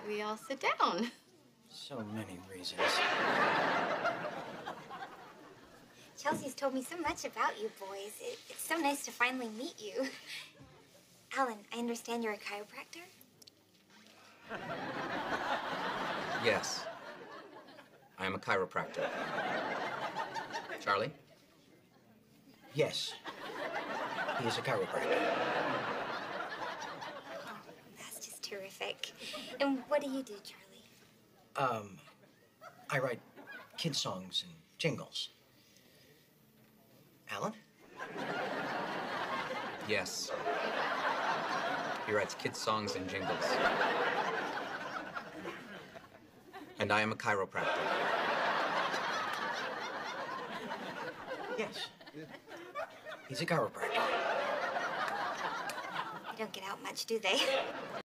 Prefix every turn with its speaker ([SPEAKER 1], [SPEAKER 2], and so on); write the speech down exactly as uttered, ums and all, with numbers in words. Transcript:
[SPEAKER 1] we all sit down?
[SPEAKER 2] So many reasons.
[SPEAKER 3] Chelsea's told me so much about you boys. It, it's so nice to finally meet you. Alan, I understand you're a chiropractor?
[SPEAKER 4] Yes. I am a chiropractor. Charlie?
[SPEAKER 2] Yes. He is a chiropractor.
[SPEAKER 3] Oh, that's just terrific. And what do you do, Charlie?
[SPEAKER 2] Um, I write kid songs and jingles. Alan?
[SPEAKER 4] Yes. He writes kid songs and jingles. And I am a chiropractor.
[SPEAKER 2] Yes. He's a chiropractor.
[SPEAKER 3] They don't get out much, do they?